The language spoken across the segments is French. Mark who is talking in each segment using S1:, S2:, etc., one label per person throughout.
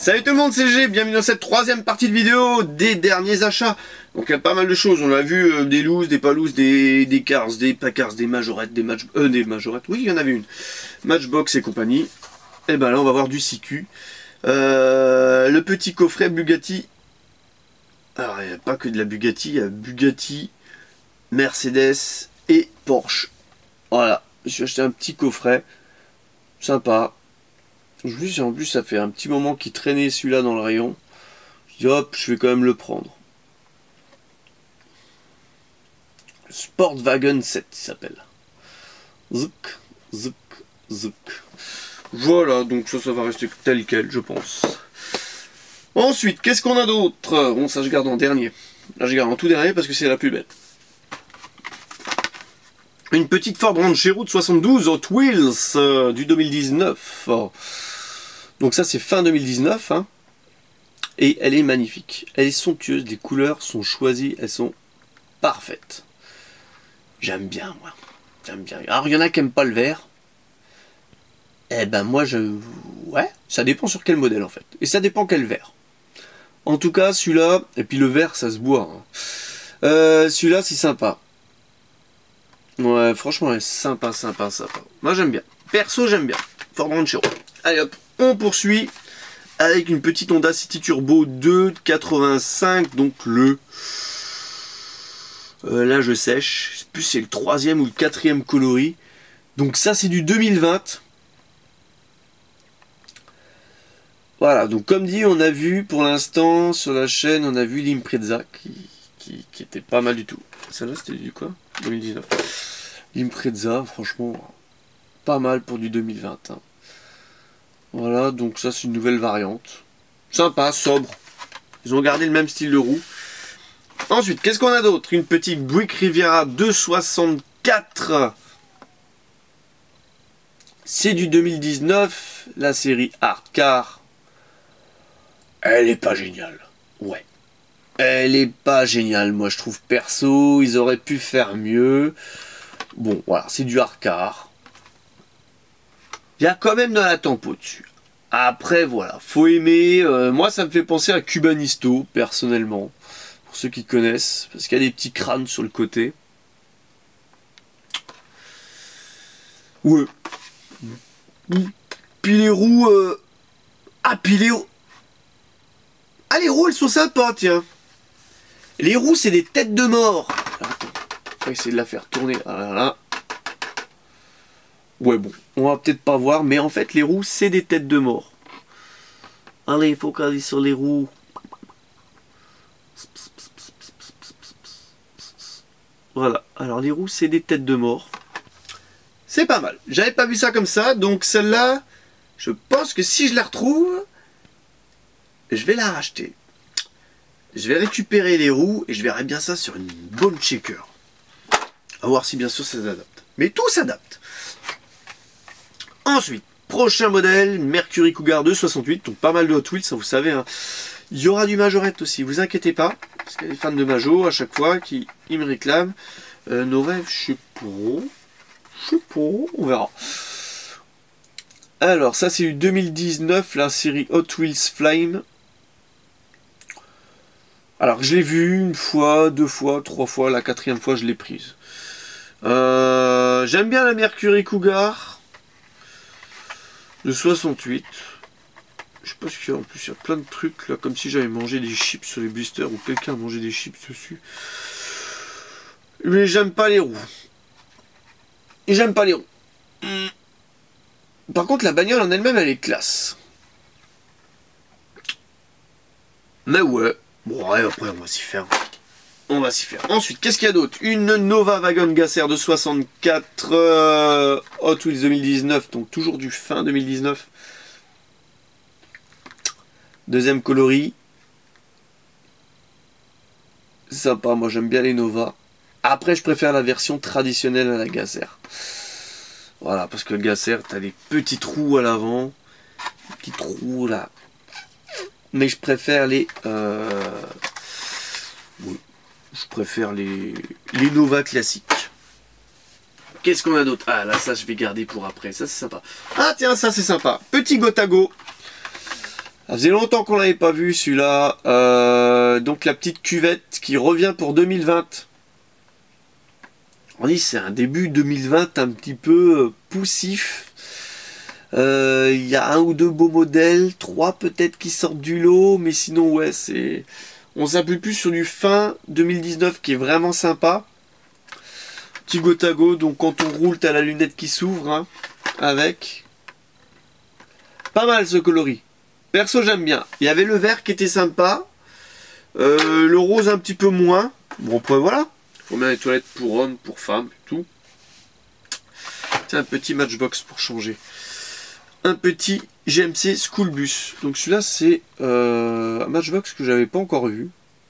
S1: Salut tout le monde, c'est G, bienvenue dans cette troisième partie de vidéo des derniers achats. Donc il y a pas mal de choses, on a vu des looses, des pas looses, des cars, des pas cars, des majorettes, des majorettes, oui il y en avait une, Matchbox et compagnie. Et ben là on va voir du CQ. Le petit coffret Bugatti. Alors il n'y a pas que de la Bugatti, il y a Bugatti, Mercedes et Porsche. Voilà, je suis acheté un petit coffret, sympa. En plus ça fait un petit moment qu'il traînait celui-là dans le rayon. Je dis hop, je vais quand même le prendre. Sportwagen 7 il s'appelle. Zouk, zouk, zouk. Voilà, donc ça va rester tel quel je pense. Ensuite, qu'est-ce qu'on a d'autre? Bon, ça je garde en dernier. Là je garde en tout dernier parce que c'est la plus belle. Une petite Ford Ranchero de 72 Hot Wheels du 2019. Donc ça c'est fin 2019. Hein. Et elle est magnifique. Elle est somptueuse, les couleurs sont choisies, elles sont parfaites. J'aime bien moi. J'aime bien. Alors il y en a qui n'aiment pas le vert. Eh ben moi ouais, ça dépend sur quel modèle en fait. Et ça dépend quel verre. En tout cas celui-là, et puis le vert ça se boit. Hein. Celui-là c'est sympa. Ouais, franchement, elle est sympa. Moi, j'aime bien. Perso, j'aime bien. Ford Ranchero. Allez hop, on poursuit avec une petite Honda City Turbo 285. Donc le... là, je sèche. Je sais plus si c'est le 3e ou le 4e coloris. Donc ça, c'est du 2020. Voilà, donc comme dit, on a vu pour l'instant sur la chaîne, on a vu l'Impreza qui était pas mal du tout. Celle-là, c'était du quoi? 2019. L'Impreza, franchement, pas mal pour du 2020. Hein. Voilà, donc ça c'est une nouvelle variante. Sympa, sobre. Ils ont gardé le même style de roue. Ensuite, qu'est-ce qu'on a d'autre? Une petite Buick Riviera 264. C'est du 2019. La série Hard Car. Elle est pas géniale. Ouais. Elle est pas géniale, moi je trouve perso, ils auraient pu faire mieux. Bon, voilà, c'est du hard car. Il y a quand même de la tempo dessus. Après, voilà, faut aimer. Moi, ça me fait penser à Cubanisto, personnellement. Pour ceux qui connaissent, parce qu'il y a des petits crânes sur le côté. Ouais. Puis les roues... Ah, puis les roues... Ah, les roues, elles sont sympas, tiens. Les roues, c'est des têtes de mort. Attends, on va essayer de la faire tourner. Ah là là. Ouais, bon, on va peut-être pas voir, mais en fait, les roues, c'est des têtes de mort. Allez, focalise sur les roues. Voilà, alors les roues, c'est des têtes de mort. C'est pas mal. J'avais pas vu ça comme ça, donc celle-là, je pense que si je la retrouve, je vais la racheter. Je vais récupérer les roues et je verrai bien ça sur une bonne checker. À voir si bien sûr ça s'adapte. Mais tout s'adapte. Ensuite, prochain modèle, Mercury Cougar 268. Donc pas mal de Hot Wheels, ça vous savez. Hein. Il y aura du majorette aussi, vous inquiétez pas. Parce qu'il y a des fans de Majo à chaque fois qui me réclament. Nos rêves, je sais pas, on verra. Alors ça c'est du 2019, la série Hot Wheels Flame. Alors je l'ai vu une fois, deux fois, trois fois, la quatrième fois je l'ai prise. J'aime bien la Mercury Cougar de 68. Je sais pas ce qu'il y a en plus, il y a plein de trucs là, comme si j'avais mangé des chips sur les blisters ou quelqu'un a mangé des chips dessus. Mais j'aime pas les roues. Et j'aime pas les roues. Par contre la bagnole en elle-même elle est classe. Mais ouais. Bon, ouais, après, on va s'y faire. On va s'y faire. Ensuite, qu'est-ce qu'il y a d'autre? Une Nova Wagon Gasser de 64 Hot Wheels 2019. Donc, toujours du fin 2019. Deuxième coloris. Sympa, moi j'aime bien les Nova. Après, je préfère la version traditionnelle à la Gasser. Voilà, parce que le Gasser, t'as des petits trous à l'avant. Petits trous là. Mais je préfère les... oui, je préfère les Nova classiques. Qu'est-ce qu'on a d'autre? Ah là, ça je vais garder pour après. Ça c'est sympa. Ah tiens, ça c'est sympa. Petit Gotago. Ça faisait longtemps qu'on l'avait pas vu celui-là. Donc la petite cuvette qui revient pour 2020. On dit c'est un début 2020 un petit peu poussif. Il y a un ou deux beaux modèles, 3 peut-être qui sortent du lot, mais sinon ouais c'est... On s'appuie plus sur du fin 2019 qui est vraiment sympa. Petit Gotago, donc quand on roule t'as la lunette qui s'ouvre hein, avec. Pas mal ce coloris. Perso j'aime bien. Il y avait le vert qui était sympa. Le rose un petit peu moins. Bon après voilà. Faut bien les toilettes pour hommes, pour femmes, tout. C'est un petit Matchbox pour changer. Un petit GMC School Bus. Donc celui-là c'est un Matchbox que j'avais pas encore vu.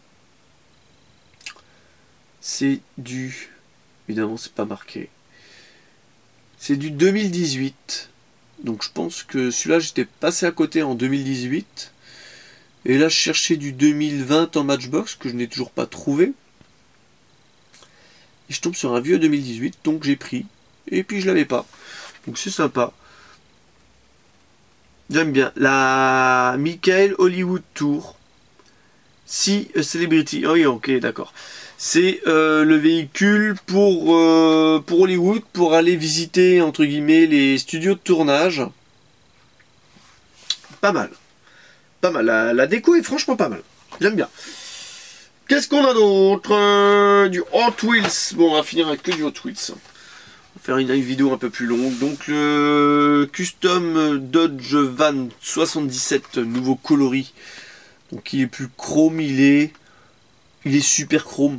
S1: C'est du... Évidemment c'est pas marqué. C'est du 2018. Donc je pense que celui-là j'étais passé à côté en 2018. Et là je cherchais du 2020 en Matchbox que je n'ai toujours pas trouvé. Et je tombe sur un vieux 2018 donc j'ai pris. Et puis je l'avais pas. Donc c'est sympa. J'aime bien. La Michael Hollywood Tour. Si Celebrity. Oh oui ok d'accord. C'est le véhicule pour Hollywood, pour aller visiter, entre guillemets, les studios de tournage. Pas mal. Pas mal. La déco est franchement pas mal. J'aime bien. Qu'est-ce qu'on a d'autre? Du Hot Wheels. Bon, on va finir avec que du Hot Wheels. On va faire une vidéo un peu plus longue. Donc, le Custom Dodge Van 77, nouveau coloris. Donc, il est plus chrome, il est super chrome.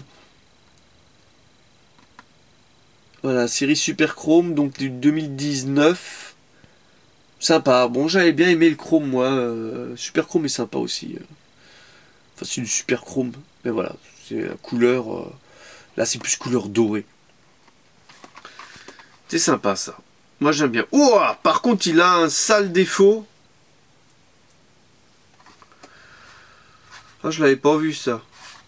S1: Voilà, série Super Chrome, donc du 2019. Sympa. Bon, j'avais bien aimé le chrome, moi. Super Chrome est sympa aussi. Enfin, c'est du Super Chrome. Mais voilà, c'est la couleur... là, c'est plus couleur dorée. C'est sympa, ça. Moi, j'aime bien. Oh, par contre, il a un sale défaut. Ah, je l'avais pas vu, ça.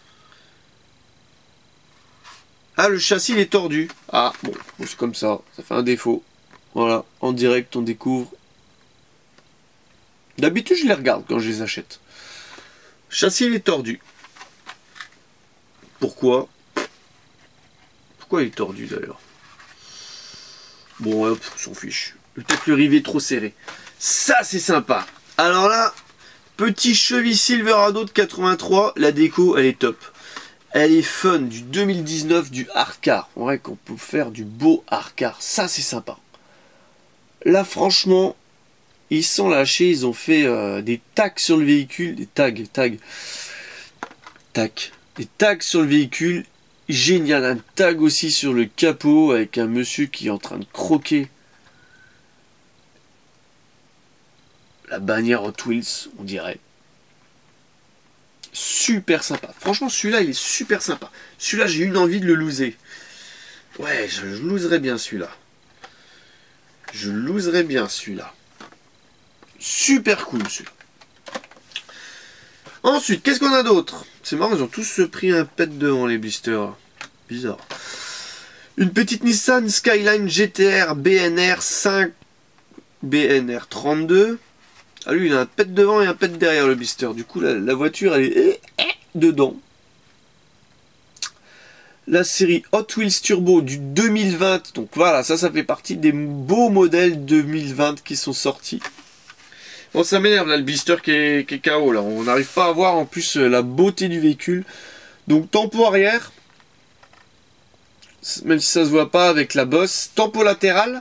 S1: Ah, le châssis il est tordu. Ah, bon, c'est comme ça. Ça fait un défaut. Voilà, en direct, on découvre. D'habitude, je les regarde quand je les achète. Le châssis il est tordu. Pourquoi? Pourquoi il est tordu d'ailleurs? Bon, hop, on s'en fiche. Peut-être le rivet trop serré. Ça, c'est sympa. Alors là, petit Chevy Silverado de 83. La déco, elle est top. Elle est fun, du 2019, du hard car. On vrai qu'on peut faire du beau hard car. Ça, c'est sympa. Là, franchement, ils sont lâchés. Ils ont fait des tags sur le véhicule. Des tags. Des tags sur le véhicule. Génial. Un tag aussi sur le capot avec un monsieur qui est en train de croquer la bannière Hot Wheels, on dirait. Super sympa. Franchement, celui-là, il est super sympa. Celui-là, j'ai eu une envie de le loser. Ouais, je loserais bien celui-là. Je loserais bien celui-là. Super cool, celui-là. Ensuite, qu'est-ce qu'on a d'autre? C'est marrant, ils ont tous pris un pet devant les blisters. Bizarre. Une petite Nissan Skyline GTR BNR 5 BNR 32. Ah lui il a un pet devant et un pet derrière le blister. Du coup la voiture elle est dedans. La série Hot Wheels Turbo du 2020. Donc voilà, ça fait partie des beaux modèles 2020 qui sont sortis. Bon ça m'énerve là le blister qui est KO là. On n'arrive pas à voir en plus la beauté du véhicule. Donc tempo arrière. Même si ça se voit pas avec la bosse. Tempo latéral.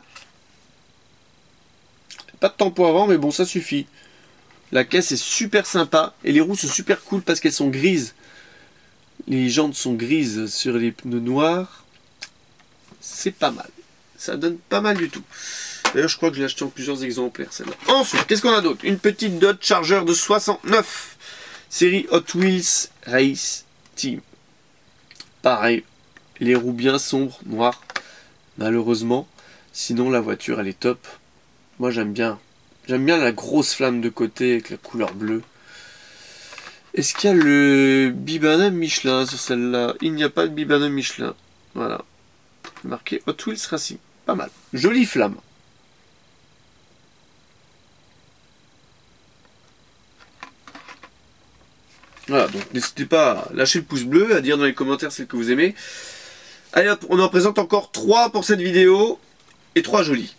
S1: Pas de tempo avant mais bon ça suffit. La caisse est super sympa et les roues sont super cool parce qu'elles sont grises. Les jantes sont grises sur les pneus noirs. C'est pas mal. Ça donne pas mal du tout. D'ailleurs, je crois que je l'ai acheté en plusieurs exemplaires celle-là. Ensuite, qu'est-ce qu'on a d'autre? Une petite Dodge Charger de 69. Série Hot Wheels Race Team. Pareil. Les roues bien sombres, noires. Malheureusement. Sinon, la voiture, elle est top. Moi, j'aime bien. J'aime bien la grosse flamme de côté avec la couleur bleue. Est-ce qu'il y a le Bibana Michelin sur celle-là? Il n'y a pas de Bibana Michelin. Voilà. Marqué Hot Wheels Racing. Pas mal. Jolie flamme. Voilà, donc n'hésitez pas à lâcher le pouce bleu, à dire dans les commentaires celle que vous aimez. Allez hop, on en présente encore 3 pour cette vidéo, et 3 jolis.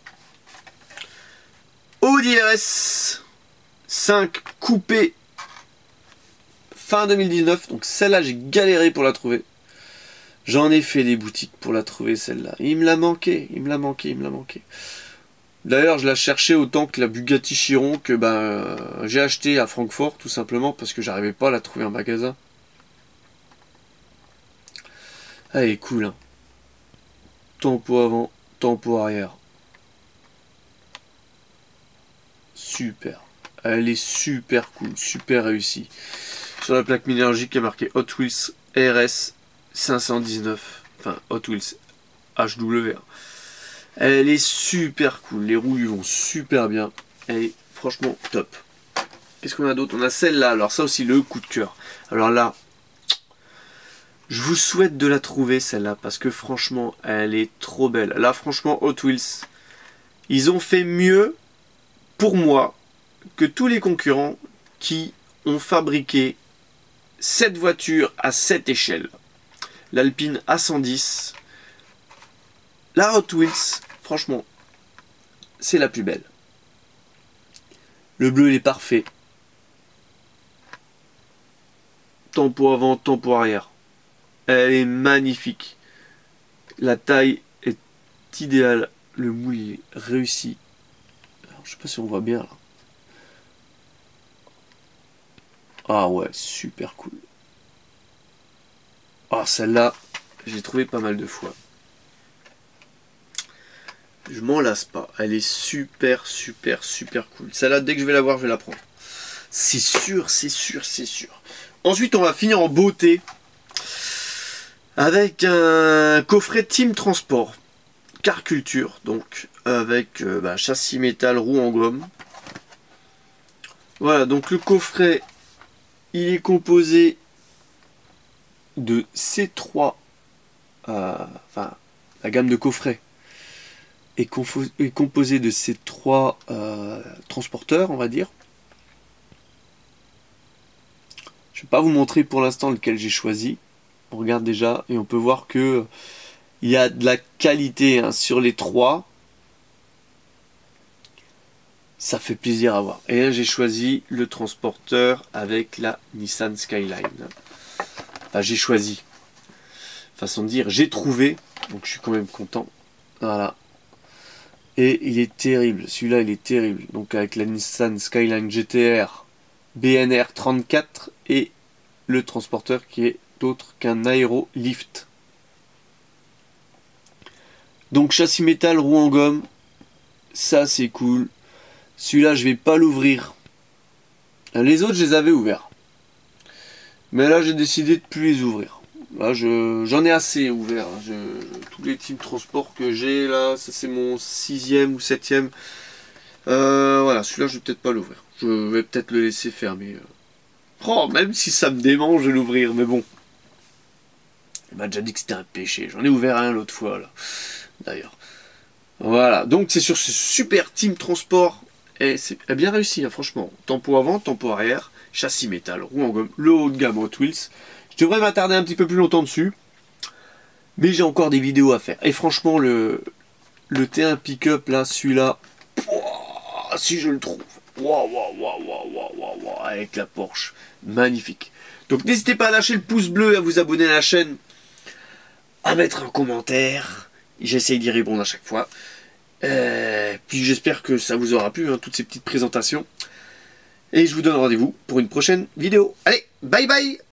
S1: Audi RS 5 coupé fin 2019, donc celle-là j'ai galéré pour la trouver. J'en ai fait des boutiques pour la trouver celle-là. Il me l'a manqué, il me l'a manqué, il me l'a manqué. D'ailleurs je la cherchais autant que la Bugatti Chiron que j'ai acheté à Francfort tout simplement parce que j'arrivais pas à la trouver en magasin. Elle est cool hein. Tempo avant, tempo arrière. Super. Elle est super cool, super réussie. Sur la plaque minéralogique il y a marqué Hot Wheels RS 519. Enfin Hot Wheels HW. Elle est super cool. Les roues lui vont super bien. Elle est franchement top. Qu'est-ce qu'on a d'autre? On a celle-là. Alors ça aussi le coup de cœur. Alors là, je vous souhaite de la trouver celle-là parce que franchement elle est trop belle. Là franchement Hot Wheels, ils ont fait mieux pour moi que tous les concurrents qui ont fabriqué cette voiture à cette échelle. L'Alpine A110. La Hot Wheels, franchement, c'est la plus belle. Le bleu il est parfait. Tempo avant, tempo arrière. Elle est magnifique. La taille est idéale. Le moule il est réussi. Alors, je sais pas si on voit bien là. Ah ouais, super cool. Ah celle-là, j'ai trouvé pas mal de fois. Je m'en lasse pas. Elle est super, super, super cool. Celle-là, dès que je vais la voir, je vais la prendre. C'est sûr, c'est sûr, c'est sûr. Ensuite, on va finir en beauté avec un coffret Team Transport. Car Culture, donc, avec châssis métal, roue en gomme. Voilà, donc le coffret, il est composé de C3, enfin, la gamme de coffrets est composé de ces 3 transporteurs, on va dire. Je ne vais pas vous montrer pour l'instant lequel j'ai choisi. On regarde déjà et on peut voir que il y a de la qualité hein, sur les 3. Ça fait plaisir à voir. Et là j'ai choisi le transporteur avec la Nissan Skyline. Enfin, j'ai choisi. Façon de dire, j'ai trouvé. Donc je suis quand même content. Voilà. Et il est terrible, celui-là il est terrible. Donc avec la Nissan Skyline GTR BNR 34 et le transporteur qui est autre qu'un Aerolift. Donc châssis métal, roue en gomme, ça c'est cool. Celui-là je vais pas l'ouvrir. Les autres je les avais ouverts. Mais là j'ai décidé de plus les ouvrir. Là j'en ai assez ouvert. Tous les teams transport que j'ai là, ça c'est mon 6e ou 7e. Voilà, celui-là je vais peut-être pas l'ouvrir. Je vais peut-être le laisser fermer. Oh, même si ça me démange de l'ouvrir, mais bon. Il m'a déjà dit que c'était un péché. J'en ai ouvert un l'autre fois là. D'ailleurs. Voilà, donc c'est sur ce super team transport. Et c'est bien réussi, hein, franchement. Tempo avant, tempo arrière, châssis métal, roue en gomme, le haut de gamme Hot Wheels. Je devrais m'attarder un petit peu plus longtemps dessus. Mais j'ai encore des vidéos à faire. Et franchement, le T1 pick-up, là, celui-là, si je le trouve, avec la Porsche, magnifique. Donc n'hésitez pas à lâcher le pouce bleu, à vous abonner à la chaîne, à mettre un commentaire. J'essaye d'y répondre à chaque fois. Puis j'espère que ça vous aura plu, hein, toutes ces petites présentations. Et je vous donne rendez-vous pour une prochaine vidéo. Allez, bye bye!